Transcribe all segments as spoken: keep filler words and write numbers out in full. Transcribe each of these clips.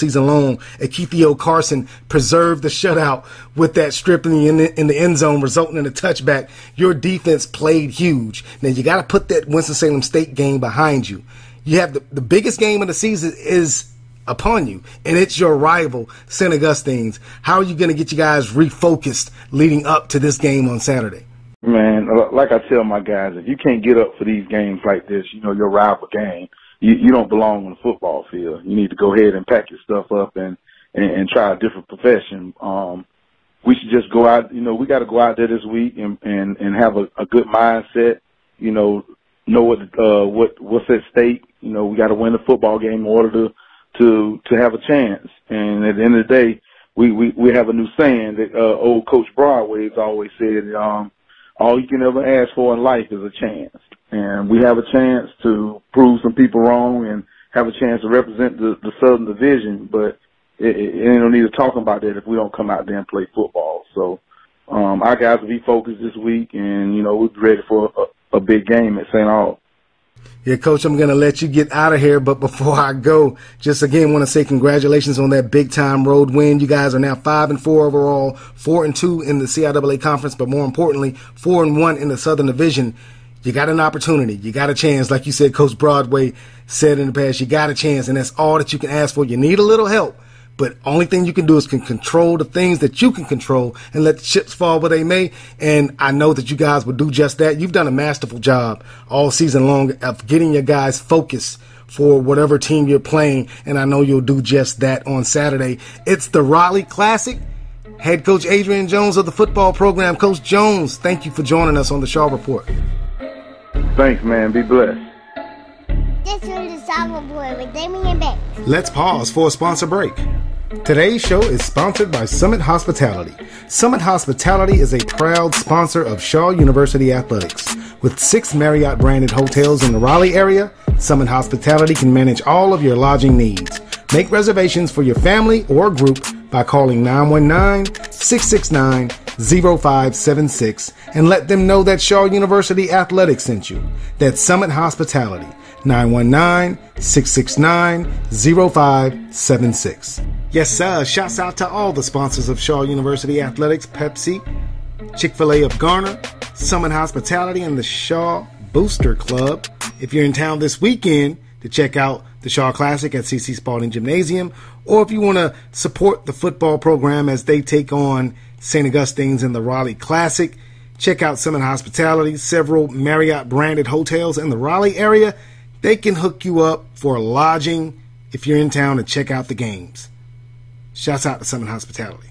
season long. Akithio Carson preserved the shutout with that strip in the, in the, in the end zone, resulting in a touchback. Your defense played huge. Now, you got to put that Winston-Salem State game behind you. You have the, the biggest game of the season is upon you, and it's your rival, Saint Augustine's. How are you going to get you guys refocused leading up to this game on Saturday? Man, like I tell my guys, if you can't get up for these games like this, you know, your rival game, you, you don't belong on the football field. You need to go ahead and pack your stuff up and, and, and try a different profession. Um, we should just go out, you know, we got to go out there this week and, and, and have a, a good mindset, you know, know what, uh, what, what's at stake. You know, we got to win the football game in order to, to, to have a chance. And at the end of the day, we, we, we have a new saying that, uh, old Coach Broadway has always said, um, all you can ever ask for in life is a chance. And we have a chance to prove some people wrong and have a chance to represent the, the Southern Division, but it, it, it ain't no need to talk about that if we don't come out there and play football. So um, our guys will be focused this week, and, you know, we'll be ready for a, a big game at Saint Aug. Yeah, Coach, I'm going to let you get out of here, but before I go, just again want to say congratulations on that big-time road win. You guys are now five and four overall, four and two in the C I A A conference, but more importantly, four and one in the Southern Division. You got an opportunity. You got a chance. Like you said, Coach Broadway said in the past, you got a chance, and that's all that you can ask for. You need a little help, but only thing you can do is can control the things that you can control and let the chips fall where they may. And I know that you guys will do just that. You've done a masterful job all season long of getting your guys focused for whatever team you're playing, and I know you'll do just that on Saturday. It's the Raleigh Classic. Head Coach Adrian Jones of the football program. Coach Jones, thank you for joining us on the Shaw Report. Thanks, man. Be blessed. This is the Shaw Report with Damian Beck. Let's pause for a sponsor break. Today's show is sponsored by Summit Hospitality. Summit Hospitality is a proud sponsor of Shaw University Athletics. With six Marriott-branded hotels in the Raleigh area, Summit Hospitality can manage all of your lodging needs. Make reservations for your family or group by calling nine one nine, six six nine, zero five seven six and let them know that Shaw University Athletics sent you. That's Summit Hospitality, nine one nine, six six nine, zero five seven six. Yes, sir. Shouts out to all the sponsors of Shaw University Athletics: Pepsi, Chick-fil-A of Garner, Summit Hospitality, and the Shaw Booster Club. If you're in town this weekend to check out the Shaw Classic at C C Spalding Gymnasium, or if you want to support the football program as they take on Saint Augustine's in the Raleigh Classic, check out Summit Hospitality. Several Marriott-branded hotels in the Raleigh area. They can hook you up for lodging if you're in town to check out the games. Shouts out to Summit Hospitality.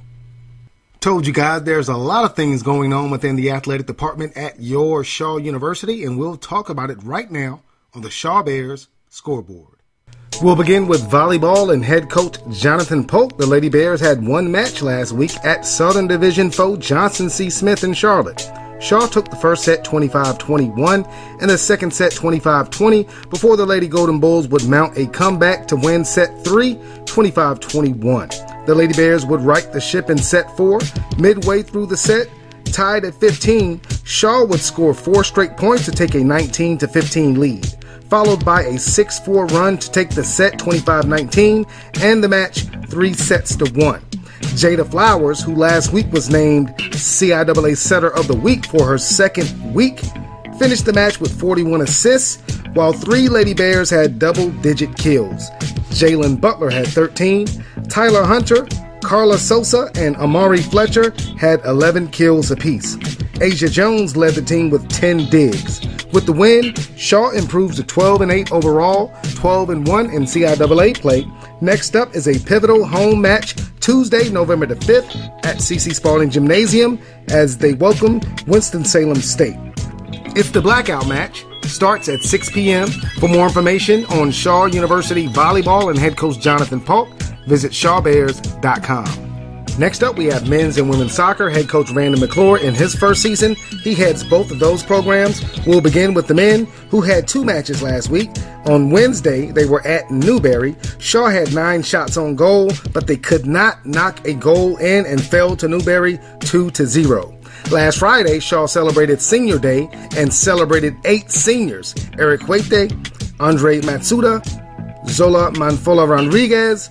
Told you guys there's a lot of things going on within the athletic department at your Shaw University, and we'll talk about it right now on the Shaw Bears scoreboard. We'll begin with volleyball and head coach Jonathan Polk. The Lady Bears had one match last week at Southern Division foe Johnson C. Smith in Charlotte. Shaw took the first set twenty-five twenty-one and the second set twenty-five twenty before the Lady Golden Bulls would mount a comeback to win set three twenty-five twenty-one. The Lady Bears would right the ship in set four. Midway through the set, tied at fifteen, Shaw would score four straight points to take a nineteen to fifteen lead, followed by a six four run to take the set twenty-five nineteen and the match three sets to one. Jada Flowers, who last week was named C I A A Setter of the Week for her second week, finished the match with forty-one assists, while three Lady Bears had double-digit kills. Jalen Butler had thirteen, Tyler Hunter, Carla Sosa, and Amari Fletcher had eleven kills apiece. Asia Jones led the team with ten digs. With the win, Shaw improves to twelve and eight overall, twelve and one in C I A A play. Next up is a pivotal home match Tuesday, November the fifth at C C Spalding Gymnasium as they welcome Winston-Salem State. It's the blackout match. Starts at six p.m. For more information on Shaw University volleyball and head coach Jonathan Polk, visit shaw bears dot com. Next up, we have men's and women's soccer. Head coach Randy McClure in his first season. He heads both of those programs. We'll begin with the men, who had two matches last week. On Wednesday, they were at Newberry. Shaw had nine shots on goal, but they could not knock a goal in and fell to Newberry two to zero. Last Friday, Shaw celebrated Senior Day and celebrated eight seniors: Eric Huete, Andre Matsuda, Zola Manfola Rodriguez,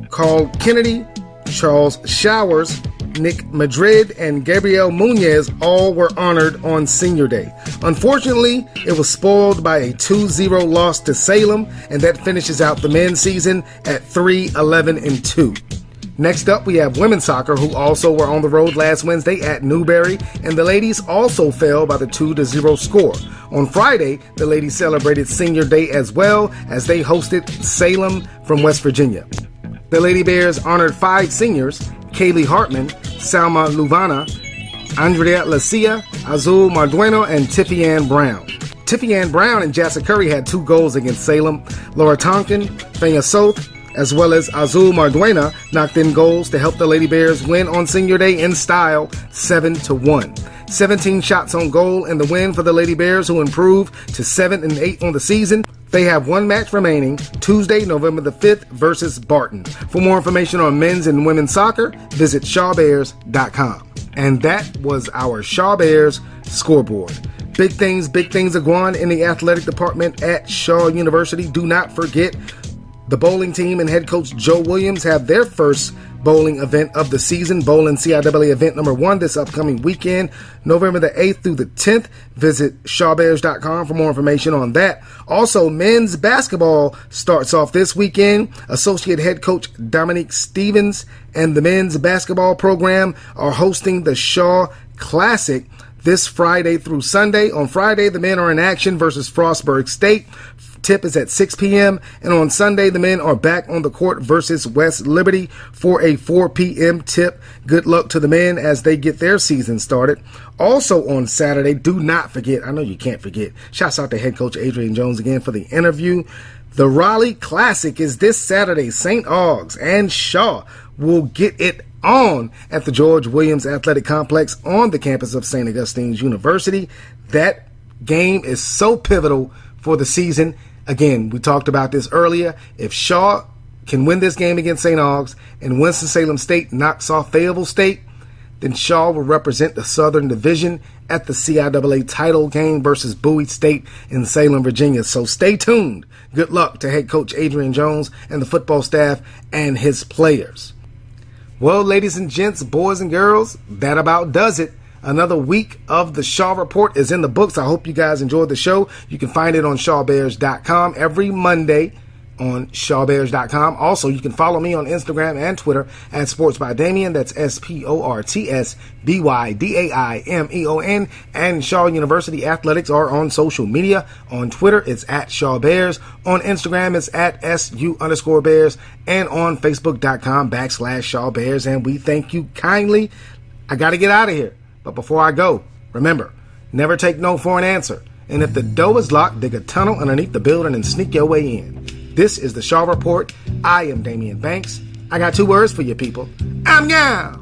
Carl Kennedy, Charles Showers, Nick Madrid, and Gabriel Munoz all were honored on Senior Day. Unfortunately, it was spoiled by a two zero loss to Salem, and that finishes out the men's season at three eleven and two. Next up, we have women's soccer, who also were on the road last Wednesday at Newberry, and the ladies also fell by the two to zero score. On Friday, the ladies celebrated Senior Day as well as they hosted Salem from West Virginia. The Lady Bears honored five seniors: Kaylee Hartman, Salma Luvana, Andrea Lacia, Azul Mardueno, and Tiffy Ann Brown. Tiffy Ann Brown and Jassa Curry had two goals against Salem. Laura Tonkin, Fanya Soth, as well as Azul Marduena knocked in goals to help the Lady Bears win on Senior Day in style, seven to one. seventeen shots on goal in the win for the Lady Bears, who improved to seven and eight on the season. They have one match remaining, Tuesday, November the fifth versus Barton. For more information on men's and women's soccer, visit shaw bears dot com. And that was our Shaw Bears scoreboard. Big things, big things are going on in the athletic department at Shaw University. Do not forget, the bowling team and head coach Joe Williams have their first bowling event of the season, Bowling C I A A event number one, this upcoming weekend, November the eighth through the tenth. Visit shaw bears dot com for more information on that. Also, men's basketball starts off this weekend. Associate head coach Dominique Stevens and the men's basketball program are hosting the Shaw Classic this Friday through Sunday. On Friday, the men are in action versus Frostburg State. Tip is at six p.m. and on Sunday the men are back on the court versus West Liberty for a four p.m. tip. Good luck to the men as they get their season started. Also on Saturday, do not forget, I know you can't forget, shouts out to head coach Adrian Jones again for the interview. The Raleigh Classic is this Saturday. Saint Augs and Shaw will get it on at the George Williams Athletic Complex on the campus of Saint Augustine's University. That game is so pivotal for the season. Again, we talked about this earlier. If Shaw can win this game against Saint Augs and Winston-Salem State knocks off Fayetteville State, then Shaw will represent the Southern Division at the C I A A title game versus Bowie State in Salem, Virginia. So stay tuned. Good luck to head coach Adrian Jones and the football staff and his players. Well, ladies and gents, boys and girls, that about does it. Another week of the Shaw Report is in the books. I hope you guys enjoyed the show. You can find it on shaw bears dot com every Monday on shaw bears dot com. Also, you can follow me on Instagram and Twitter at Sports by Damian. That's S P O R T S B Y D A I M E O N. And Shaw University Athletics are on social media. On Twitter, it's at Shaw Bears. On Instagram, it's at S U underscore Bears. And on Facebook dot com backslash Shaw Bears. And we thank you kindly. I got to get out of here. But before I go, remember, never take no for an answer. And if the door is locked, dig a tunnel underneath the building and sneak your way in. This is the Shaw Report. I am Damian Banks. I got two words for you people. I'm now.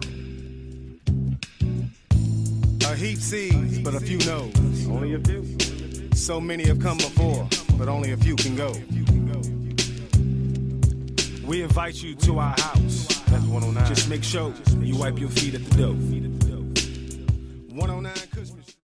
A heap sees, but a few knows. Only a few. So many have come before, but only a few can go. We invite you to our house. That's one oh nine. Just make sure you wipe your feet at the door. one oh nine Christmas.